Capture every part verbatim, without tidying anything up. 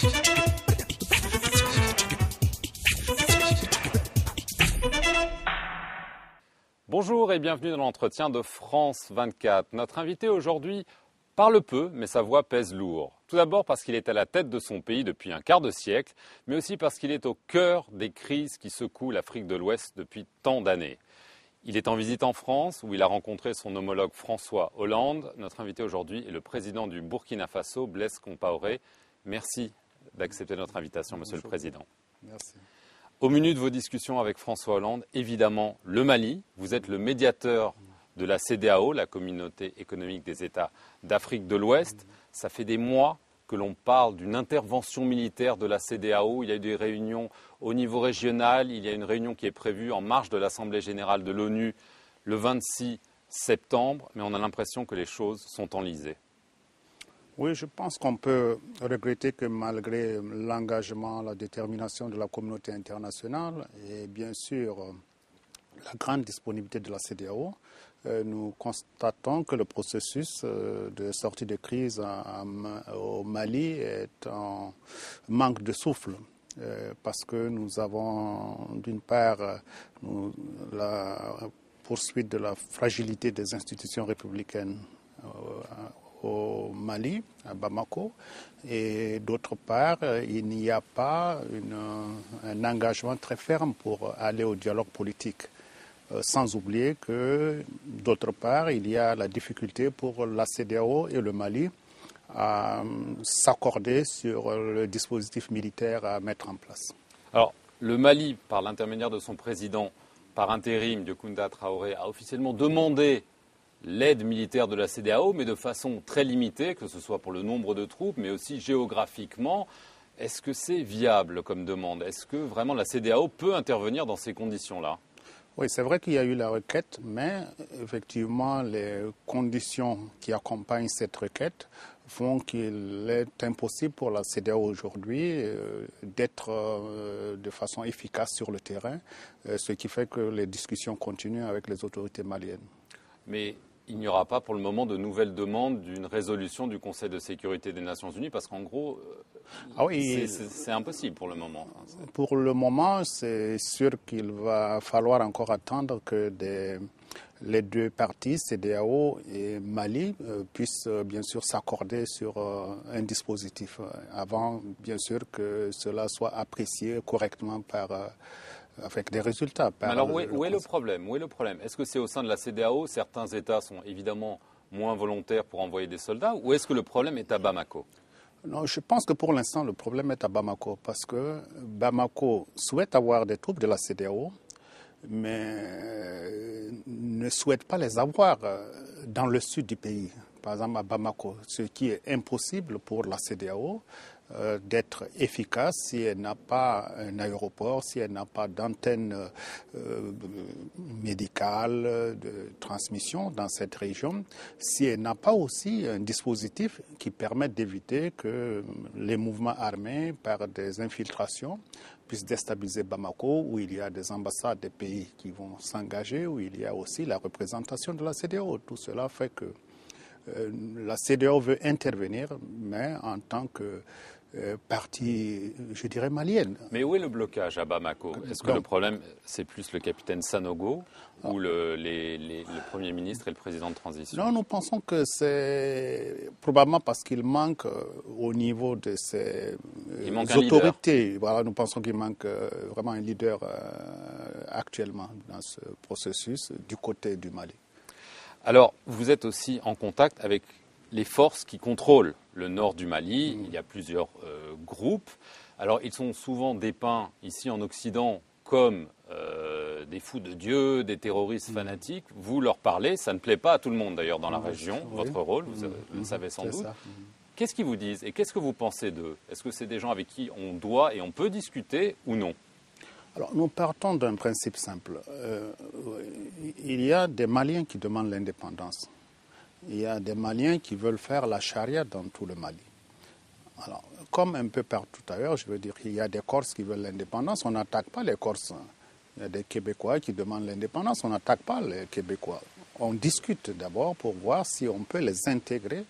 Bonjour et bienvenue dans l'entretien de France vingt-quatre. Notre invité aujourd'hui parle peu, mais sa voix pèse lourd. Tout d'abord parce qu'il est à la tête de son pays depuis un quart de siècle, mais aussi parce qu'il est au cœur des crises qui secouent l'Afrique de l'Ouest depuis tant d'années. Il est en visite en France, où il a rencontré son homologue François Hollande. Notre invité aujourd'hui est le président du Burkina Faso, Blaise Compaoré. Merci d'accepter notre invitation, Monsieur Bonjour. le Président. Merci. Au menu de vos discussions avec François Hollande, évidemment, le Mali. Vous êtes le médiateur de la C E D E A O, la Communauté économique des États d'Afrique de l'Ouest. Ça fait des mois que l'on parle d'une intervention militaire de la C E D E A O. Il y a eu des réunions au niveau régional. Il y a une réunion qui est prévue en marge de l'Assemblée générale de l'ONU le vingt-six septembre. Mais on a l'impression que les choses sont enlisées. Oui, je pense qu'on peut regretter que malgré l'engagement, la détermination de la communauté internationale et bien sûr la grande disponibilité de la C E D E A O, nous constatons que le processus de sortie de crise au Mali est en manque de souffle. Parce que nous avons d'une part nous, la poursuite de la fragilité des institutions républicaines au Mali, à Bamako, et d'autre part, il n'y a pas une, un engagement très ferme pour aller au dialogue politique. Euh, sans oublier que, d'autre part, il y a la difficulté pour la C E D E A O et le Mali à s'accorder sur le dispositif militaire à mettre en place. Alors, le Mali, par l'intermédiaire de son président par intérim, Diokounda Traoré, a officiellement demandé l'aide militaire de la C E D E A O, mais de façon très limitée, que ce soit pour le nombre de troupes, mais aussi géographiquement. Est-ce que c'est viable comme demande? Est-ce que vraiment la C E D E A O peut intervenir dans ces conditions-là? Oui, c'est vrai qu'il y a eu la requête, mais effectivement, les conditions qui accompagnent cette requête font qu'il est impossible pour la C E D E A O aujourd'hui euh, d'être euh, de façon efficace sur le terrain, euh, ce qui fait que les discussions continuent avec les autorités maliennes. Mais il n'y aura pas pour le moment de nouvelles demandes d'une résolution du Conseil de sécurité des Nations Unies parce qu'en gros, ah oui, c'est impossible pour le moment. Pour le moment, c'est sûr qu'il va falloir encore attendre que des, les deux parties, C E D E A O et Mali, euh, puissent euh, bien sûr s'accorder sur euh, un dispositif euh, avant, bien sûr, que cela soit apprécié correctement par... Euh, avec des résultats. Mais alors, où est, où est le problème Où est le problème Est-ce que c'est au sein de la C E D E A O, certains États sont évidemment moins volontaires pour envoyer des soldats, ou est-ce que le problème est à Bamako? Non, je pense que pour l'instant, le problème est à Bamako, parce que Bamako souhaite avoir des troupes de la C E D E A O, mais ne souhaite pas les avoir dans le sud du pays, par exemple à Bamako, ce qui est impossible pour la C E D E A O. Euh, d'être efficace si elle n'a pas un aéroport, si elle n'a pas d'antenne euh, médicale de transmission dans cette région, si elle n'a pas aussi un dispositif qui permette d'éviter que les mouvements armés par des infiltrations puissent déstabiliser Bamako, où il y a des ambassades des pays qui vont s'engager, où il y a aussi la représentation de la C E D E A O. Tout cela fait que euh, la C E D E A O veut intervenir, mais en tant que Euh, partie, je dirais, malienne. Mais où est le blocage à Bamako? Est-ce que Donc, le problème, c'est plus le capitaine Sanogo ah. ou le, les, les, le Premier ministre et le président de transition? Non, nous pensons que c'est probablement parce qu'il manque euh, au niveau de ces euh, autorités. Voilà, nous pensons qu'il manque euh, vraiment un leader euh, actuellement dans ce processus du côté du Mali. Alors, vous êtes aussi en contact avec les forces qui contrôlent le nord du Mali. Mmh. Il y a plusieurs euh, groupes. Alors, ils sont souvent dépeints ici en Occident comme euh, des fous de Dieu, des terroristes mmh. fanatiques. Vous leur parlez, ça ne plaît pas à tout le monde d'ailleurs dans la mmh. région, oui. votre rôle, vous mmh. le savez sans doute. Mmh. Qu'est-ce qu'ils vous disent et qu'est-ce que vous pensez d'eux? Est-ce que c'est des gens avec qui on doit et on peut discuter ou non? Alors, nous partons d'un principe simple. Euh, il y a des Maliens qui demandent l'indépendance. Il y a des Maliens qui veulent faire la charia dans tout le Mali. Alors, comme un peu partout ailleurs, je veux dire, il y a des Corses qui veulent l'indépendance, on n'attaque pas les Corses. Il y a des Québécois qui demandent l'indépendance, on n'attaque pas les Québécois. On discute d'abord pour voir si on peut les intégrer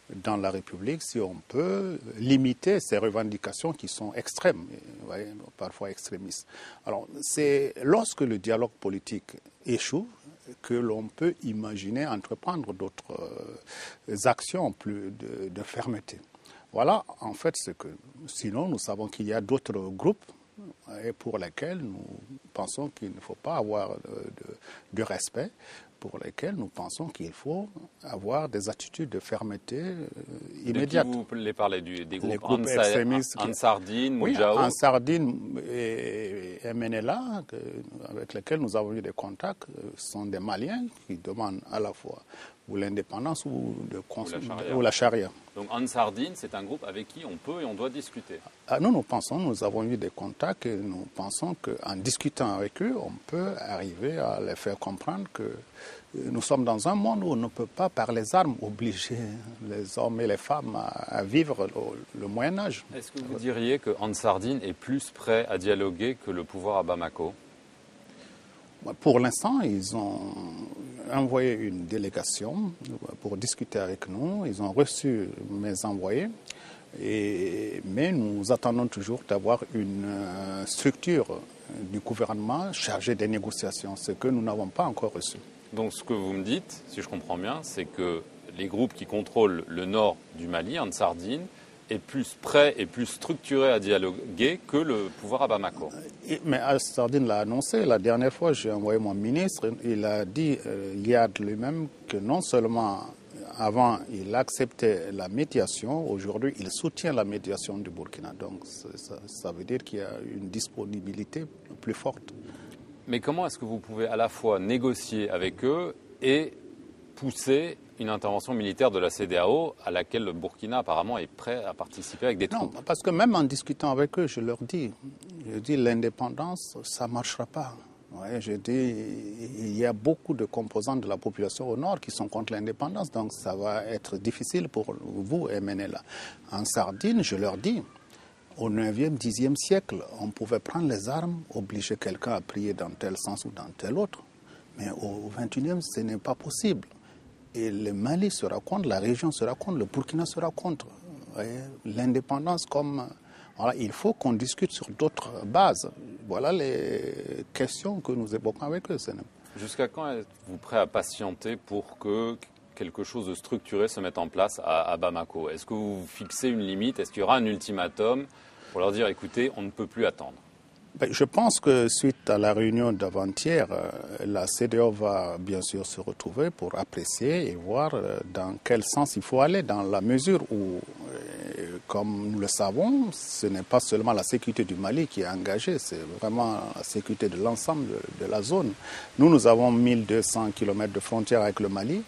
dans la République si on peut limiter ces revendications qui sont extrêmes, vous voyez, parfois extrémistes. Alors, c'est lorsque le dialogue politique échoue que l'on peut imaginer entreprendre d'autres euh, actions plus de, de fermeté. Voilà, en fait, ce que. Sinon, nous savons qu'il y a d'autres groupes et pour lesquels nous pensons qu'il ne faut pas avoir de, de, de respect, pour lesquels nous pensons qu'il faut avoir des attitudes de fermeté euh, immédiate. De qui vous les parlez du, des groupes, Les groupes Ansa extrémistes Ansardine, oui, Moudjahou? Ansardine et, et M N L A, que, avec lesquels nous avons eu des contacts, sont des Maliens qui demandent à la fois ou l'indépendance ou, de, ou, la charia. ou la charia. Donc Ansardine, c'est un groupe avec qui on peut et on doit discuter. Ah, nous, nous pensons, nous avons eu des contacts et nous pensons qu'en discutant avec eux, on peut arriver à les faire comprendre que nous sommes dans un monde où on ne peut pas, par les armes, obliger les hommes et les femmes à, à vivre le, le Moyen-Âge. Est-ce que vous diriez que Ansardine est plus prêt à dialoguer que le pouvoir à Bamako? Pour l'instant, ils ont envoyé une délégation pour discuter avec nous. Ils ont reçu mes envoyés. Et, mais nous attendons toujours d'avoir une structure du gouvernement chargée des négociations, ce que nous n'avons pas encore reçu. Donc ce que vous me dites, si je comprends bien, c'est que les groupes qui contrôlent le nord du Mali, Ansardine, est plus prêt et plus structuré à dialoguer que le pouvoir à Bamako. Mais Ansardine l'a annoncé. La dernière fois, j'ai envoyé mon ministre. Il a dit, euh, Liad lui-même, que non seulement avant il acceptait la médiation, aujourd'hui il soutient la médiation du Burkina. Donc ça, ça veut dire qu'il y a une disponibilité plus forte. Mais comment est-ce que vous pouvez à la fois négocier avec eux et pousser une intervention militaire de la C D A O à laquelle le Burkina apparemment est prêt à participer avec des troupes? Non, parce que même en discutant avec eux, je leur dis, je dis l'indépendance, ça ne marchera pas. Ouais, je dis, il y a beaucoup de composants de la population au nord qui sont contre l'indépendance, donc ça va être difficile pour vous, M N L A. En Sardine, je leur dis, au neuvième, dixième siècle, on pouvait prendre les armes, obliger quelqu'un à prier dans tel sens ou dans tel autre. Mais au vingt et unième, ce n'est pas possible. Et le Mali sera contre, la région sera contre, le Burkina sera contre. L'indépendance comme... Voilà, il faut qu'on discute sur d'autres bases. Voilà les questions que nous évoquons avec eux. Jusqu'à quand êtes-vous prêt à patienter pour que quelque chose de structuré se mette en place à, à Bamako? Est-ce que vous fixez une limite? Est-ce qu'il y aura un ultimatum pour leur dire, écoutez, on ne peut plus attendre? Ben, je pense que suite à la réunion d'avant-hier, la C D A O va bien sûr se retrouver pour apprécier et voir dans quel sens il faut aller, dans la mesure où, comme nous le savons, ce n'est pas seulement la sécurité du Mali qui est engagée, c'est vraiment la sécurité de l'ensemble de, de la zone. Nous, nous avons mille deux cents kilomètres de frontière avec le Mali.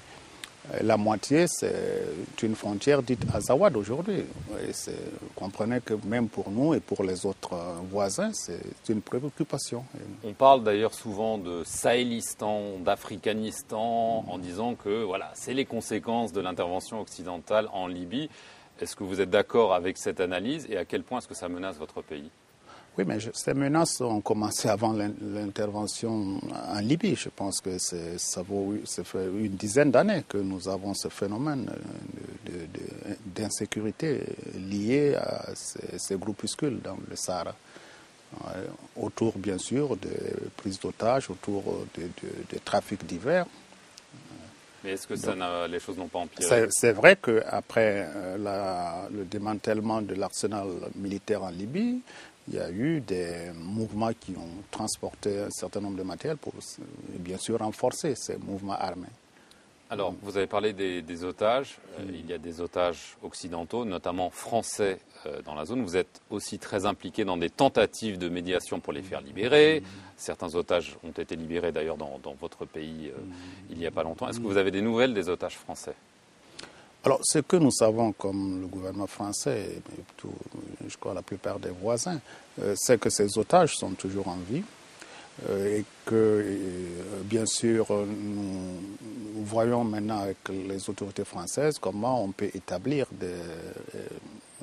La moitié, c'est une frontière dite Azawad aujourd'hui. Vous comprenez que même pour nous et pour les autres voisins, c'est une préoccupation. On parle d'ailleurs souvent de Sahélistan, d'Africanistan, en disant que voilà, c'est les conséquences de l'intervention occidentale en Libye. Est-ce que vous êtes d'accord avec cette analyse et à quel point est-ce que ça menace votre pays? Oui, mais je, ces menaces ont commencé avant l'intervention en Libye. Je pense que ça, vaut, ça fait une dizaine d'années que nous avons ce phénomène d'insécurité lié à ces, ces groupuscules dans le Sahara. Euh, autour, bien sûr, de prises d'otages, autour de, de, de trafics divers. Mais est-ce que ça n'a, les choses n'ont pas empiré? C'est vrai qu'après euh, le démantèlement de l'arsenal militaire en Libye, il y a eu des mouvements qui ont transporté un certain nombre de matériel pour, bien sûr, renforcer ces mouvements armés. Alors, vous avez parlé des, des otages. Euh, il y a des otages occidentaux, notamment français, euh, dans la zone. Vous êtes aussi très impliqué dans des tentatives de médiation pour les faire libérer. Certains otages ont été libérés, d'ailleurs, dans, dans votre pays euh, il n'y a pas longtemps. Est-ce que vous avez des nouvelles des otages français? Alors, ce que nous savons comme le gouvernement français, et tout, je crois la plupart des voisins, euh, c'est que ces otages sont toujours en vie euh, et que, euh, bien sûr, nous, nous voyons maintenant avec les autorités françaises comment on peut établir des euh,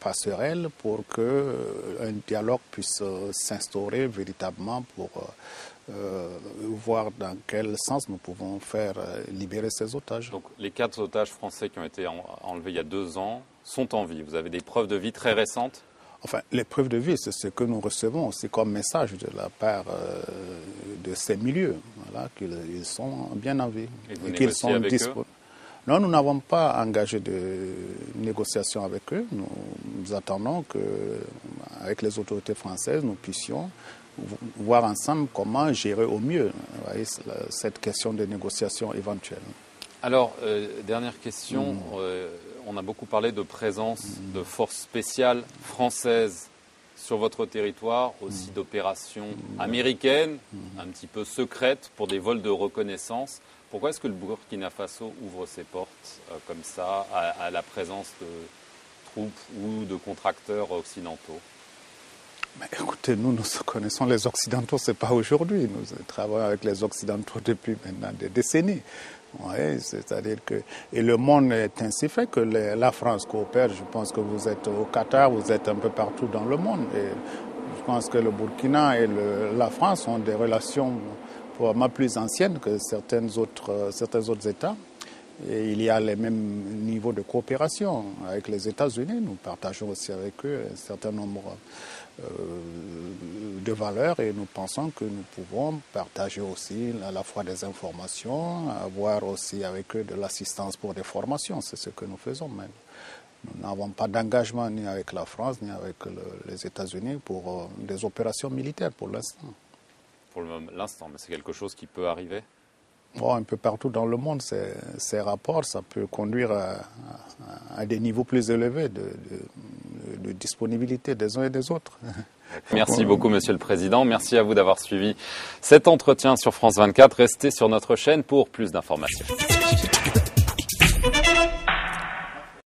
passerelle pour qu'un dialogue puisse s'instaurer véritablement pour euh, voir dans quel sens nous pouvons faire libérer ces otages. Donc les quatre otages français qui ont été en, enlevés il y a deux ans sont en vie. Vous avez des preuves de vie très récentes? Enfin, les preuves de vie, c'est ce que nous recevons aussi comme message de la part euh, de ces milieux, voilà, qu'ils sont bien en vie. Et vous et qu'ils négociez avec eux? Non, nous n'avons pas engagé de négociations avec eux. Nous, nous attendons qu'avec les autorités françaises, nous puissions voir ensemble comment gérer au mieux, vous voyez, cette question de négociation éventuelle. Alors, euh, dernière question. Mmh. Euh, on a beaucoup parlé de présence mmh. de forces spéciales françaises sur votre territoire, aussi mmh. d'opérations mmh. américaines, mmh. un petit peu secrètes, pour des vols de reconnaissance. Pourquoi est-ce que le Burkina Faso ouvre ses portes euh, comme ça à, à la présence de troupes ou de contracteurs occidentaux? Mais écoutez, nous, nous connaissons les Occidentaux, ce n'est pas aujourd'hui. Nous travaillons avec les Occidentaux depuis maintenant des décennies. Ouais, c'est-à-dire que et le monde est ainsi fait que les, la France coopère. Je pense que vous êtes au Qatar, vous êtes un peu partout dans le monde. Et je pense que le Burkina et le, la France ont des relations probablement plus anciennes que certains autres, certains autres États. Et il y a les mêmes niveaux de coopération avec les États-Unis. Nous partageons aussi avec eux un certain nombre euh, de valeurs et nous pensons que nous pouvons partager aussi à la fois des informations, avoir aussi avec eux de l'assistance pour des formations. C'est ce que nous faisons même. Nous n'avons pas d'engagement ni avec la France ni avec le, les États-Unis pour euh, des opérations militaires pour l'instant. Pour l'instant, mais c'est quelque chose qui peut arriver? Bon, un peu partout dans le monde, ces, ces rapports, ça peut conduire à, à, à des niveaux plus élevés de, de, de disponibilité des uns et des autres. Merci beaucoup, Monsieur le Président. Merci à vous d'avoir suivi cet entretien sur France vingt-quatre. Restez sur notre chaîne pour plus d'informations.